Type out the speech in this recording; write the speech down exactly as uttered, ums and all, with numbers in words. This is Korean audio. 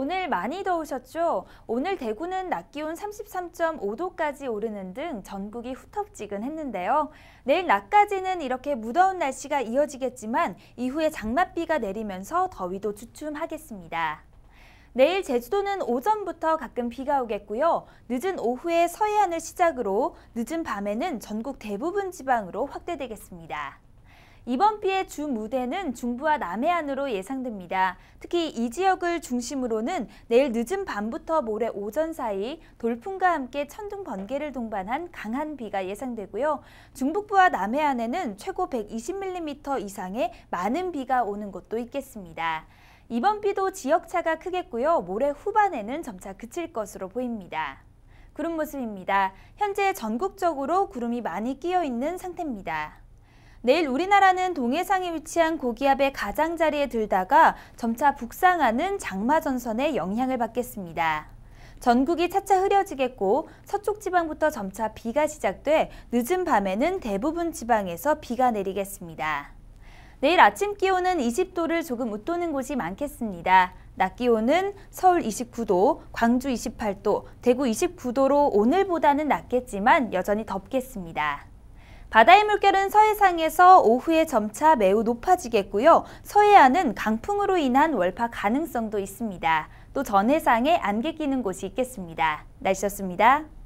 오늘 많이 더우셨죠? 오늘 대구는 낮 기온 삼십삼 점 오 도까지 오르는 등 전국이 후텁지근했는데요. 내일 낮까지는 이렇게 무더운 날씨가 이어지겠지만 이후에 장맛비가 내리면서 더위도 주춤하겠습니다. 내일 제주도는 오전부터 가끔 비가 오겠고요. 늦은 오후에 서해안을 시작으로 늦은 밤에는 전국 대부분 지방으로 확대되겠습니다. 이번 비의 주 무대는 중부와 남해안으로 예상됩니다. 특히 이 지역을 중심으로는 내일 늦은 밤부터 모레 오전 사이 돌풍과 함께 천둥 번개를 동반한 강한 비가 예상되고요. 중북부와 남해안에는 최고 백이십 밀리미터 이상의 많은 비가 오는 곳도 있겠습니다. 이번 비도 지역차가 크겠고요. 모레 후반에는 점차 그칠 것으로 보입니다. 구름 모습입니다. 현재 전국적으로 구름이 많이 끼어 있는 상태입니다. 내일 우리나라는 동해상에 위치한 고기압의 가장자리에 들다가 점차 북상하는 장마전선의 영향을 받겠습니다. 전국이 차차 흐려지겠고 서쪽 지방부터 점차 비가 시작돼 늦은 밤에는 대부분 지방에서 비가 내리겠습니다. 내일 아침 기온은 이십 도를 조금 웃도는 곳이 많겠습니다. 낮 기온은 서울 이십구 도, 광주 이십팔 도, 대구 이십구 도로 오늘보다는 낮겠지만 여전히 덥겠습니다. 바다의 물결은 서해상에서 오후에 점차 매우 높아지겠고요. 서해안은 강풍으로 인한 월파 가능성도 있습니다. 또 전해상에 안개 끼는 곳이 있겠습니다. 날씨였습니다.